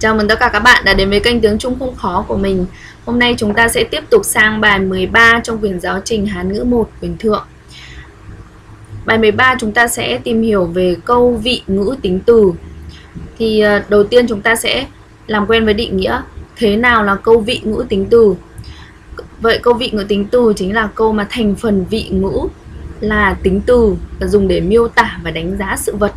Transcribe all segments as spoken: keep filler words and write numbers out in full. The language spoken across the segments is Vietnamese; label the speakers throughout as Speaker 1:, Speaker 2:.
Speaker 1: Chào mừng tất cả các bạn đã đến với kênh Tiếng Trung Không Khó của mình. Hôm nay chúng ta sẽ tiếp tục sang bài mười ba trong quyển giáo trình Hán ngữ một quyển thượng. Bài mười ba chúng ta sẽ tìm hiểu về câu vị ngữ tính từ. Thì đầu tiên chúng ta sẽ làm quen với định nghĩa thế nào là câu vị ngữ tính từ. Vậy câu vị ngữ tính từ chính là câu mà thành phần vị ngữ là tính từ và dùng để miêu tả và đánh giá sự vật.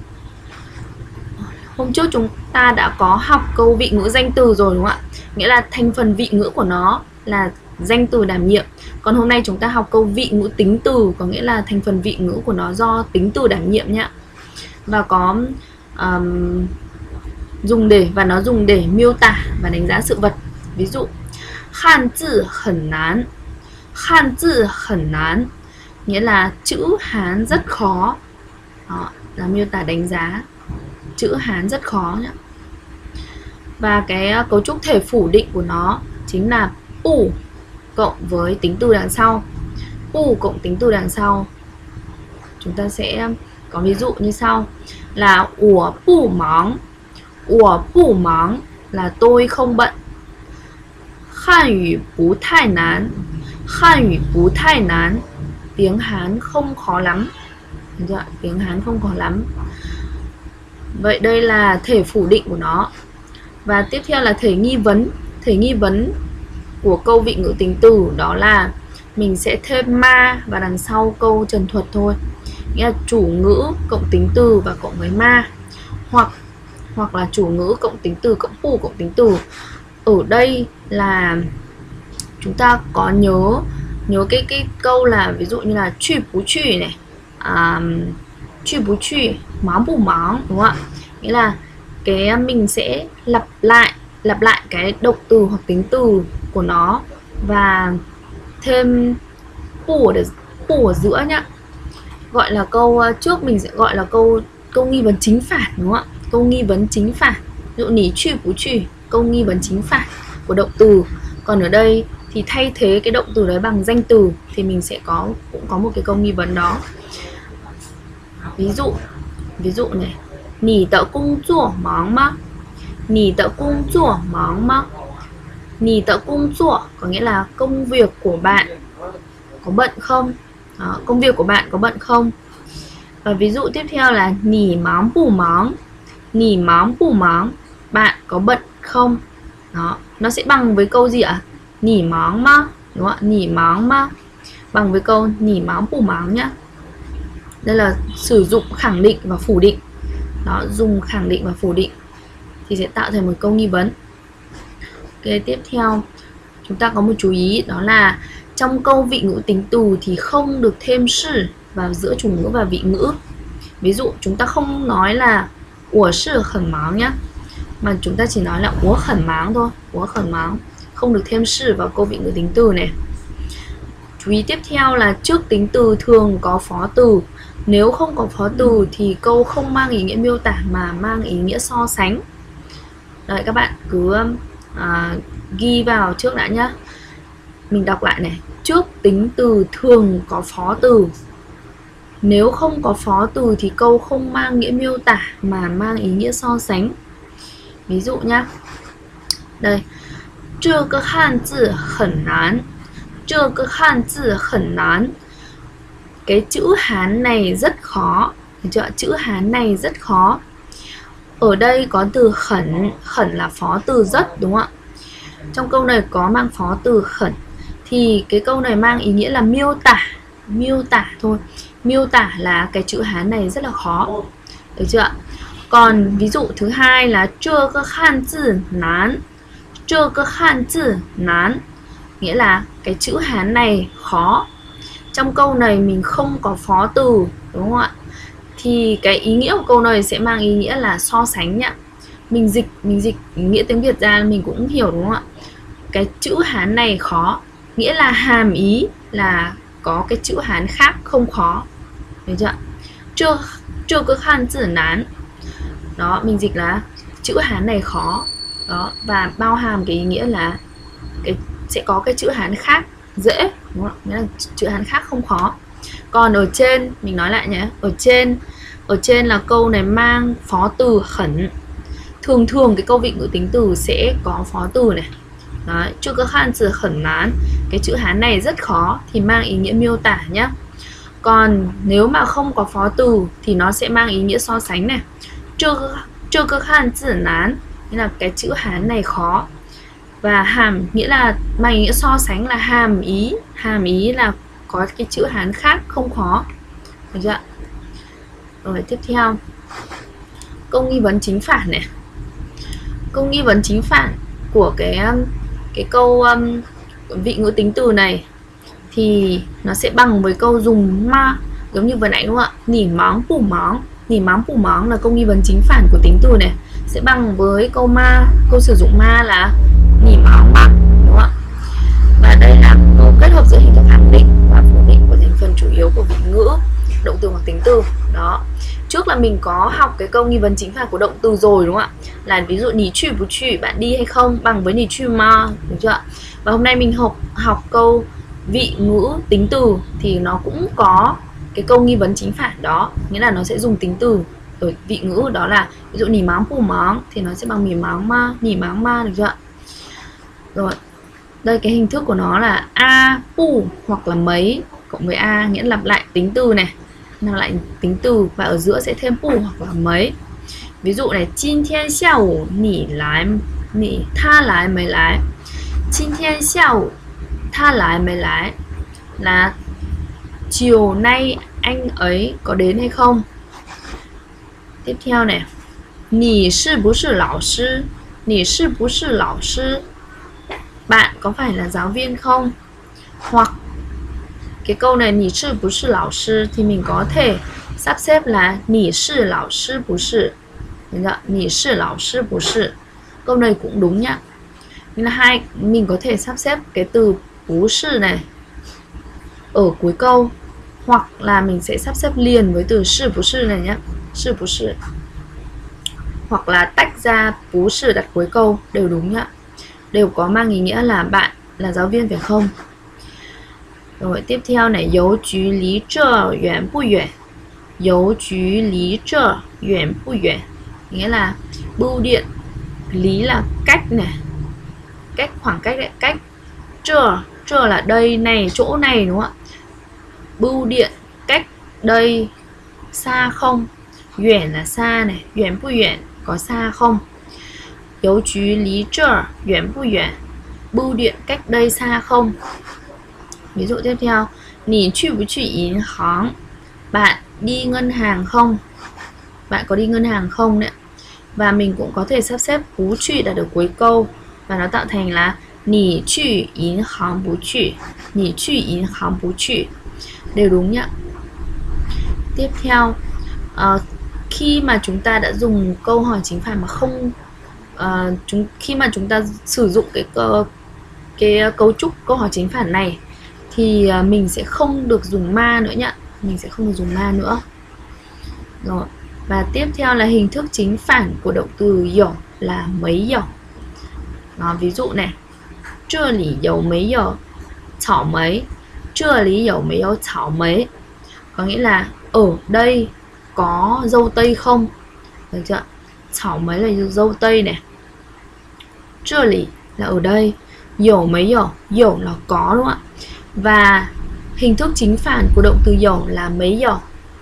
Speaker 1: Hôm trước chúng ta đã có học câu vị ngữ danh từ rồi đúng không ạ? Nghĩa là thành phần vị ngữ của nó là danh từ đảm nhiệm. Còn hôm nay chúng ta học câu vị ngữ tính từ, có nghĩa là thành phần vị ngữ của nó do tính từ đảm nhiệm nhé. Và có um, dùng để và nó dùng để miêu tả và đánh giá sự vật. Ví dụ Hàn chữ hẳn nán. Hàn chữ hẳn nán nghĩa là chữ Hán rất khó. Đó, là miêu tả đánh giá chữ Hán rất khó nhé. Và cái cấu trúc thể phủ định của nó chính là u cộng với tính từ đằng sau. U cộng tính từ đằng sau. Chúng ta sẽ có ví dụ như sau là ủa bù móng. Ủa bù móng là tôi không bận. Hàn ngữ bú thai nán. Hàn ngữ bú thai nán tiếng Hán không khó lắm. Tiếng Hán không khó lắm. Vậy đây là thể phủ định của nó. Và tiếp theo là thể nghi vấn. Thể nghi vấn của câu vị ngữ tính từ đó là mình sẽ thêm ma vào đằng sau câu trần thuật thôi. Nghĩa là chủ ngữ cộng tính từ và cộng với ma. Hoặc hoặc là chủ ngữ cộng tính từ cộng phụ cộng tính từ. Ở đây là chúng ta có nhớ nhớ cái cái câu là ví dụ như là truy bú truy này, à, truy bú truy, móng bù móng, đúng không ạ? Nghĩa là cái mình sẽ lặp lại lặp lại cái động từ hoặc tính từ của nó và thêm bù ở, bù ở giữa nhá. Gọi là câu trước mình sẽ gọi là câu câu nghi vấn chính phản, đúng không ạ? Câu nghi vấn chính phản. Ví dụ ní truy bú truy, câu nghi vấn chính phản của động từ. Còn ở đây thì thay thế cái động từ đấy bằng danh từ thì mình sẽ có cũng có một cái câu nghi vấn đó. Ví dụ ví dụ này, nì tợ cung chùa móng má. Nì tợ cung chùa móng má. Nì tợ cung chùa có nghĩa là công việc của bạn có bận không? Đó, công việc của bạn có bận không? Và ví dụ tiếp theo là nì móng bù móng. Nì móng bù móng, bạn có bận không? Đó, nó sẽ bằng với câu gì ạ? Nỉ móng má, đúng không ạ? Nỉ móng má bằng với câu nỉ móng bù móng nhá. Đây là sử dụng khẳng định và phủ định. Đó, dùng khẳng định và phủ định thì sẽ tạo thành một câu nghi vấn. Ok, tiếp theo chúng ta có một chú ý đó là trong câu vị ngữ tính từ thì không được thêm sự vào giữa chủ ngữ và vị ngữ. Ví dụ chúng ta không nói là ủa sự khẩn móng nhá, mà chúng ta chỉ nói là ủa khẩn móng thôi, ủa khẩn móng, không được thêm sự vào câu vị ngữ tính từ này. Chú ý tiếp theo là trước tính từ thường có phó từ. Nếu không có phó từ thì câu không mang ý nghĩa miêu tả mà mang ý nghĩa so sánh. Đấy, các bạn cứ à, ghi vào trước đã nhá. Mình đọc lại này. Trước tính từ thường có phó từ. Nếu không có phó từ thì câu không mang nghĩa miêu tả mà mang ý nghĩa so sánh. Ví dụ nhá. Đây. Zhe ge han zi hẳn nán. Zhe ge han zi hẳn nán. Cái chữ Hán này rất khó. Chữ Hán này rất khó. Ở đây có từ khẩn. Khẩn là phó từ rất, đúng không ạ? Trong câu này có mang phó từ khẩn thì cái câu này mang ý nghĩa là miêu tả. Miêu tả thôi. Miêu tả là cái chữ Hán này rất là khó. Được chưa ạ? Còn ví dụ thứ hai là zhe ge han zi nán. Zhe ge han zi nán nghĩa là cái chữ Hán này khó. Trong câu này mình không có phó từ, đúng không ạ? Thì cái ý nghĩa của câu này sẽ mang ý nghĩa là so sánh nhá. Mình dịch mình dịch nghĩa tiếng Việt ra mình cũng hiểu, đúng không ạ? Cái chữ Hán này khó nghĩa là hàm ý là có cái chữ Hán khác không khó. Được chưa? Zhe zhe ge han zi nán. Đó, mình dịch là chữ Hán này khó. Đó, và bao hàm cái ý nghĩa là cái sẽ có cái chữ Hán khác dễ, đúng không? Nghĩa là chữ Hán khác không khó. Còn ở trên mình nói lại nhé, ở trên ở trên là câu này mang phó từ khẩn. thường thường cái câu vị ngữ tính từ sẽ có phó từ này. Đấy, chưa có hàn từ khẩn nán, cái chữ Hán này rất khó thì mang ý nghĩa miêu tả nhé. Còn nếu mà không có phó từ thì nó sẽ mang ý nghĩa so sánh này. Chưa chưa có hàn từ nán, nghĩa là cái chữ Hán này khó. Và hàm nghĩa là mang ý nghĩa so sánh là hàm ý, hàm ý là có cái chữ Hán khác không khó. Được chưa? Rồi tiếp theo, câu nghi vấn chính phản này. Câu nghi vấn chính phản của cái cái câu um, vị ngữ tính từ này thì nó sẽ bằng với câu dùng ma, giống như vừa nãy đúng không ạ? Nỉ móng bù móng, nỉ móng bù móng là câu nghi vấn chính phản của tính từ này, sẽ bằng với câu ma, câu sử dụng ma là nỉ móng ma, đúng không ạ? Và đây là câu kết hợp giữa hình thức khẳng định và phủ định của thành phần chủ yếu của vị ngữ, động từ hoặc tính từ. Đó. Trước là mình có học cái câu nghi vấn chính phản của động từ rồi đúng không ạ? Là ví dụ nì chư bù chư, bạn đi hay không, bằng với nì chư ma, đúng chưa ạ? Và hôm nay mình học học câu vị ngữ tính từ thì nó cũng có cái câu nghi vấn chính phản đó, nghĩa là nó sẽ dùng tính từ ở vị ngữ, đó là ví dụ nì máng pù máng thì nó sẽ bằng mì máng ma, nì máng ma, được chưa ạ? Rồi. Đây cái hình thức của nó là a, pu hoặc là mấy cộng với a, nghĩa là lặp lại tính từ này, lặp lại tính từ và ở giữa sẽ thêm pu hoặc là mấy. Ví dụ này, jin tian xiao nì lái, nì tha lái mới lái. Jin tian xiao tha lái mới lái là chiều nay anh ấy có đến hay không. Tiếp theo này, nì sư bú sư lão sư, nì sư bú sư lão sư, bạn có phải là giáo viên không? Hoặc cái câu này nì sư bú sư lão sư thì mình có thể sắp xếp là nì sư lão sư bú sư, nì sư lão sư bú sư. Câu này cũng đúng nhá. Nên là hai, mình có thể sắp xếp cái từ bú sư này ở cuối câu, hoặc là mình sẽ sắp xếp liền với từ sư bú sư này nhé, sư bú sư, hoặc là tách ra bú sư đặt cuối câu, đều đúng nhá, đều có mang ý nghĩa là bạn là giáo viên phải không. Rồi tiếp theo này, dấu chú lý trơ yuan bu yuan, dấu chú lý trơ yuan bu yuan, nghĩa là bưu điện, lý là cách này, cách khoảng cách đấy, cách, trơ trơ là đây này, chỗ này đúng không ạ? Bưu điện cách đây xa không, yuan là xa này, yuan bu yuan có xa không. Dấu chú lý trơ yuan bu yuan, bưu điện cách đây xa không. Ví dụ tiếp theo, nì chư bú chư yến háng, bạn đi ngân hàng không, bạn có đi ngân hàng không đấy. Và mình cũng có thể sắp xếp bú chư đặt ở cuối câu và nó tạo thành là nì chư yến háng bú chư, nì chư yến háng bú chư, đều đúng nhá. Tiếp theo, uh, khi mà chúng ta đã dùng câu hỏi chính phản mà không uh, chúng khi mà chúng ta sử dụng cái cái cấu trúc câu hỏi chính phản này thì mình sẽ không được dùng ma nữa nhá, mình sẽ không được dùng ma nữa. Rồi, và tiếp theo là hình thức chính phản của động từ dầu là mấy dầu. Đó, ví dụ này, chưa lý dầu mấy dầu chảo mấy, chưa lý dầu mấy dầu chảo mấy, có nghĩa là ở đây có dâu tây không, được chưa? Chảo mấy là dâu tây này, chưa lý là ở đây, dầu mấy dầu, dầu là có đúng không ạ? Và hình thức chính phản của động từ dầu là mấy dầu.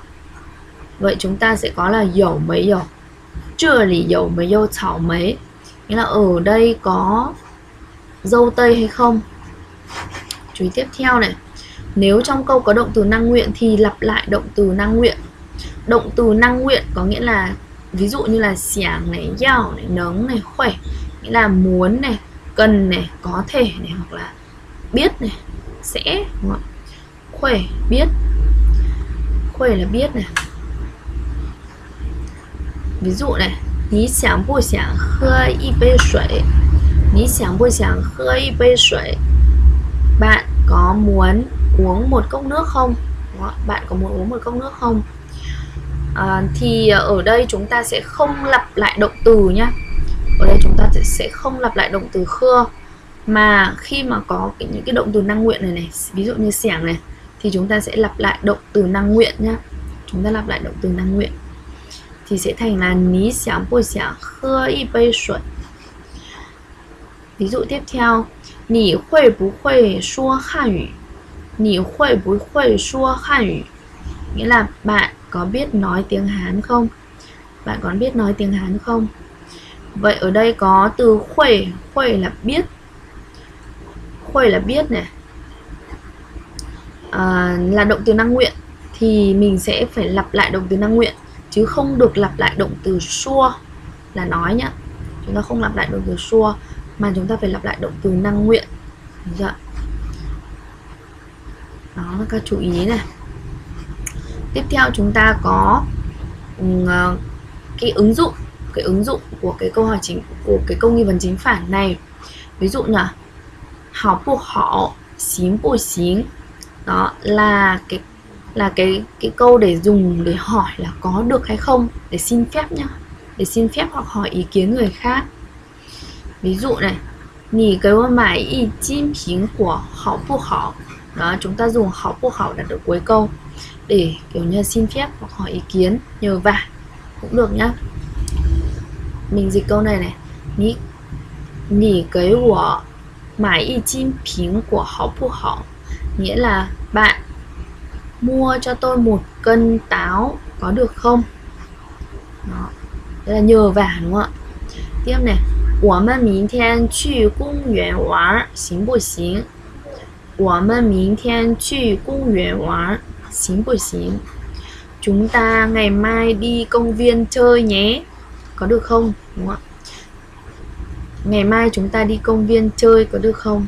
Speaker 1: Vậy chúng ta sẽ có là dầu mấy dầu, chưa lý dầu mấy dầu chảo mấy, nghĩa là ở đây có dâu tây hay không. Chú ý tiếp theo này, nếu trong câu có động từ năng nguyện thì lặp lại động từ năng nguyện. Động từ năng nguyện có nghĩa là ví dụ như là xẻng này, yào này, nấng này, khỏe, nghĩa là muốn này, cần này, có thể này, hoặc là biết này, sẽ, đúng không? Khỏe, biết, khỏe là biết này. Ví dụ này, Ní xiang bu xiang hơ y bê sủy, Ní xiang bu xiang hơ y bê sủy, bạn có muốn uống một cốc nước không? Đó, bạn có muốn uống một cốc nước không? À, thì ở đây chúng ta sẽ không lặp lại động từ nhá. Ở đây chúng ta sẽ không lặp lại động từ khơ, mà khi mà có cái, những cái động từ năng nguyện này này, ví dụ như xẻng này, thì chúng ta sẽ lặp lại động từ năng nguyện nhá. Chúng ta lặp lại động từ năng nguyện. thì sẽ thành là ní xiang bù xiang hơ y bay sủi. Ví dụ tiếp theo, nǐ huì bù huì shuò Hàn ngữ? Nǐ huì bù huì shuò Hàn ngữ? Nghĩa là bạn có biết nói tiếng Hán không? Bạn có biết nói tiếng Hán không? Vậy ở đây có từ huì, huì là biết. Huì là biết này. À, là động từ năng nguyện thì mình sẽ phải lặp lại động từ năng nguyện chứ không được lặp lại động từ shuò là nói nhá. Chúng ta không lặp lại động từ shuò mà chúng ta phải lặp lại động từ năng nguyện. Được chưa? Đó là các chú ý này. Tiếp theo chúng ta có uh, cái ứng dụng, cái ứng dụng của cái câu hỏi chính, của cái câu nghi vấn chính phản này. Ví dụ nhỉ, hảo bù hảo, xính bù xính. Đó là cái là cái cái câu để dùng để hỏi là có được hay không, để xin phép nhá, để xin phép hoặc hỏi ý kiến người khác. Ví dụ này, nǐ给我买一斤苹果好不好? Đó, chúng ta dùng hảo bù hảo đặt ở cuối câu để kiểu như xin phép hoặc hỏi ý kiến, nhờ vả cũng được nhá. Mình dịch câu này này, nǐ nǐ给我买一斤苹果好不好? Nghĩa là bạn mua cho tôi một cân táo có được không? Đó, đây là nhờ vả đúng không ạ? Tiếp này, 我们明天去公园玩行不行? 我们明天去公园玩行不行? Chúng ta ngày mai đi công viên chơi nhé, có được không? Đúng không ạ? Ngày mai chúng ta đi công viên chơi có được không?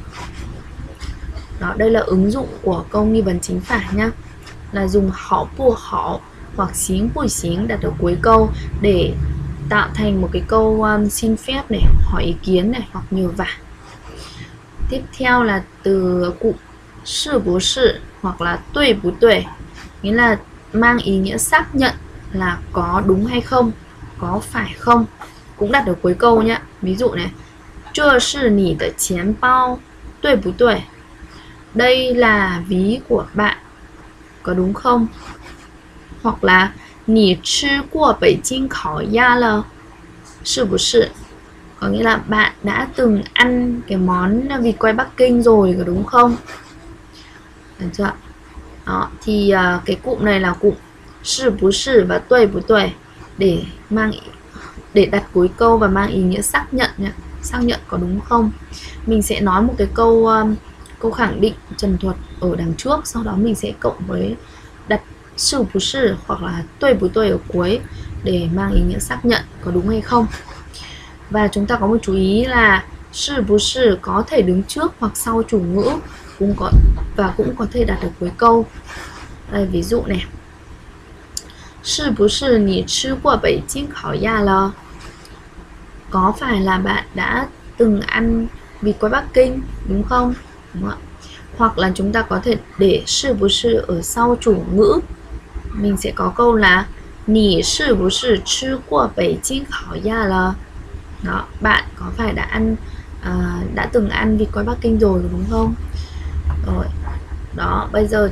Speaker 1: Đó, đây là ứng dụng của câu nghi vấn chính phản nhá. Là dùng hảo bù hảo hoặc xính bù xính đặt ở cuối câu để tạo thành một cái câu um, xin phép này, hỏi ý kiến này hoặc nhờ vả. Tiếp theo là từ cụm sư bù sư hoặc là tuệ bù tuệ, nghĩa là mang ý nghĩa xác nhận là có đúng hay không, có phải không, cũng đặt ở cuối câu nhé. Ví dụ này, 这是你的钱包对不对? Đây là ví của bạn, có đúng không? Hoặc là 你吃过北京烤鸭了是不是? Có nghĩa là bạn đã từng ăn cái món vịt quay Bắc Kinh rồi, có đúng không? Được chưa? Đó, thì uh, cái cụm này là cụm sư bú sư và tuệ bú tuệ để mang để đặt cuối câu và mang ý nghĩa xác nhận nhé. Xác nhận có đúng không? Mình sẽ nói một cái câu um, câu khẳng định trần thuật ở đằng trước, sau đó mình sẽ cộng với đặt sư bú sư hoặc là tuệ bú tuệ ở cuối để mang ý nghĩa xác nhận có đúng hay không. Và chúng ta có một chú ý là sư bú sư có thể đứng trước hoặc sau chủ ngữ cũng có và cũng có thể đặt ở cuối câu. Đây, ví dụ này, 是不是你吃过北京烤鸭了? Có phải là bạn đã từng ăn vịt quay Bắc Kinh đúng không? Đúng không ạ? Hoặc là chúng ta có thể để sư bú sư ở sau chủ ngữ. Mình sẽ có câu là 你是不是吃过北京烤鸭了? Đó, bạn có phải đã ăn à, đã từng ăn vịt quay Bắc Kinh rồi đúng không? Rồi. Đó, bây giờ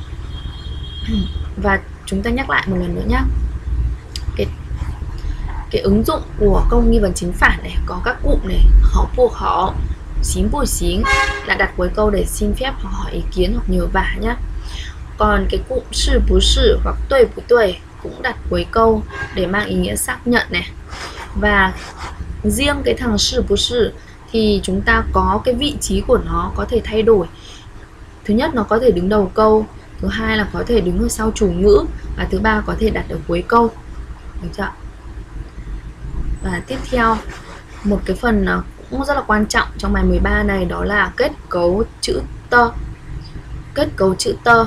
Speaker 1: và chúng ta nhắc lại một lần nữa nhé. Cái cái ứng dụng của câu nghi vấn chính phản này có các cụm này, hảo bù hảo, xính bù xính là đặt cuối câu để xin phép hoặc hỏi ý kiến hoặc nhờ vả nhé. Còn cái cụm sư bú sư hoặc tuệ bú tuệ cũng đặt cuối câu để mang ý nghĩa xác nhận này. Và riêng cái thằng sư bú sư thì chúng ta có cái vị trí của nó có thể thay đổi. Thứ nhất, nó có thể đứng đầu câu. Thứ hai là có thể đứng ở sau chủ ngữ. Và thứ ba có thể đặt ở cuối câu. Được chưa? Và tiếp theo, một cái phần cũng rất là quan trọng trong bài mười ba này, đó là kết cấu chữ tơ. Kết cấu chữ tơ.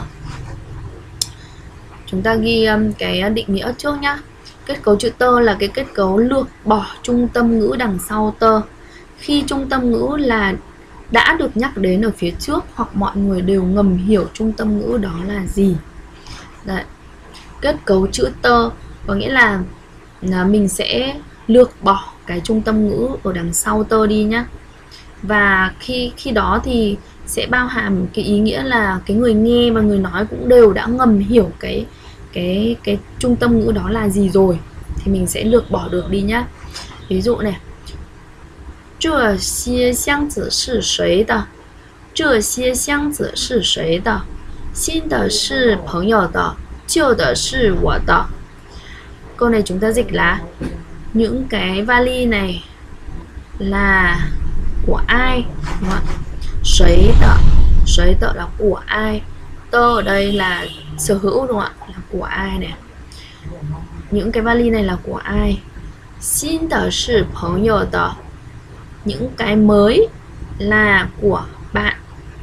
Speaker 1: Chúng ta ghi cái định nghĩa trước nhá. Kết cấu chữ tơ là cái kết cấu lược bỏ trung tâm ngữ đằng sau tơ. Khi trung tâm ngữ là đã được nhắc đến ở phía trước hoặc mọi người đều ngầm hiểu trung tâm ngữ đó là gì. Đấy. Kết cấu chữ tơ có nghĩa là, là mình sẽ lược bỏ cái trung tâm ngữ ở đằng sau tơ đi nhá. Và khi khi đó thì sẽ bao hàm cái ý nghĩa là cái người nghe và người nói cũng đều đã ngầm hiểu cái cái cái trung tâm ngữ đó là gì rồi. thì mình sẽ lược bỏ được đi nhá. Ví dụ này, 这些箱子是谁的？这些箱子是谁的？新的是朋友的，旧的是我的。 Câu này chúng ta dịch là những cái vali này là của ai? Đúng không? Sấy tợ, sấy tợ là của ai? Tơ ở đây là sở hữu, đúng không ạ? Là của ai này? Những cái vali này là của ai? Xin tờ sư朋友的. Những cái mới là của bạn.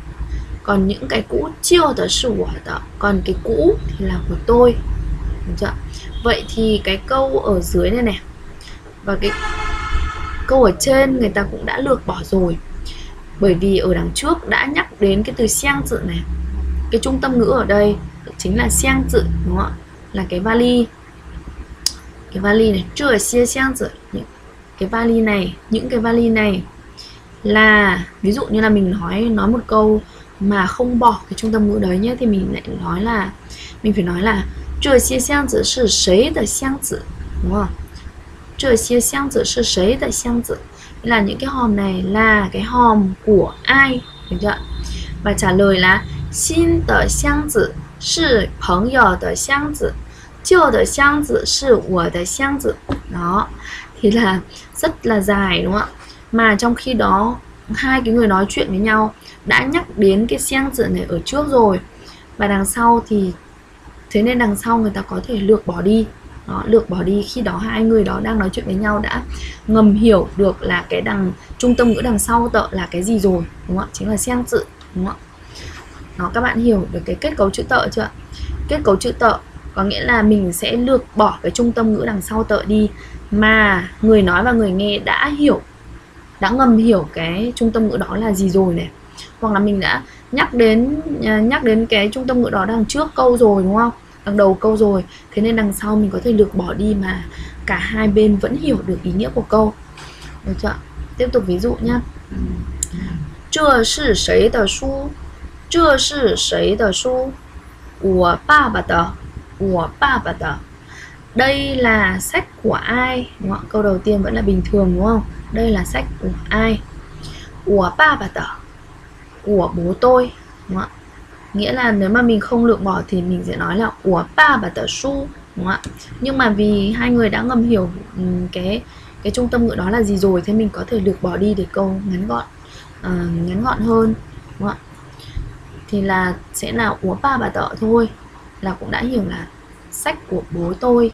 Speaker 1: Còn những cái cũ chưa tờ sư của tờ. Còn cái cũ thì là của tôi. Đúng chưa? Vậy thì cái câu ở dưới này này và cái câu ở trên người ta cũng đã lược bỏ rồi. Bởi vì ở đằng trước đã nhắc đến cái từ xiang tự này. Cái trung tâm ngữ ở đây chính là xiang tự, đúng không ạ? Là cái vali. Cái vali này, chưa xia xiang tự. Cái vali này, những cái vali này là, ví dụ như là mình nói nói một câu mà không bỏ cái trung tâm ngữ đấy nhé, thì mình lại nói là mình phải nói là 这些箱子是谁的箱子, đúng không? 这些箱子是谁的箱子? Là những cái hòm này là cái hòm của ai, được chưa? Và trả lời là 新的箱子是朋友的箱子，旧的箱子是我的箱子. Đó, thì là rất là dài, đúng không ạ? Mà trong khi đó hai cái người nói chuyện với nhau đã nhắc đến cái xiang tự này ở trước rồi, và đằng sau thì thế nên đằng sau người ta có thể lược bỏ đi. Đó, lược bỏ đi khi đó hai người đó đang nói chuyện với nhau đã ngầm hiểu được là cái đằng trung tâm ngữ đằng sau tợ là cái gì rồi, đúng không ạ? Chính là xiang tự, đúng không ạ? Đó, các bạn hiểu được cái kết cấu chữ tợ chưa? Kết cấu chữ tợ có nghĩa là mình sẽ lược bỏ cái trung tâm ngữ đằng sau tợ đi, mà người nói và người nghe đã hiểu, đã ngầm hiểu cái trung tâm ngữ đó là gì rồi này. Hoặc là mình đã nhắc đến nhắc đến cái trung tâm ngữ đó đằng trước câu rồi, đúng không? Đằng đầu câu rồi. Thế nên đằng sau mình có thể lược bỏ đi mà cả hai bên vẫn hiểu được ý nghĩa của câu. Được chưa? Tiếp tục ví dụ nhá. 这是谁的书? 这是谁的书? 我爸爸的. 我爸爸的. Đây là sách của ai? Đúng không? Câu đầu tiên vẫn là bình thường, đúng không? Đây là sách của ai? 我爸爸的. Của bố tôi, đúng không ạ? Nghĩa là nếu mà mình không lược bỏ thì mình sẽ nói là của ba bà tờ su, đúng không ạ? Nhưng mà vì hai người đã ngầm hiểu cái cái trung tâm ngữ đó là gì rồi, thế mình có thể lược bỏ đi để câu ngắn gọn, uh, ngắn gọn hơn, đúng không ạ? Thì là sẽ là của ba bà tờ thôi, là cũng đã hiểu là sách của bố tôi.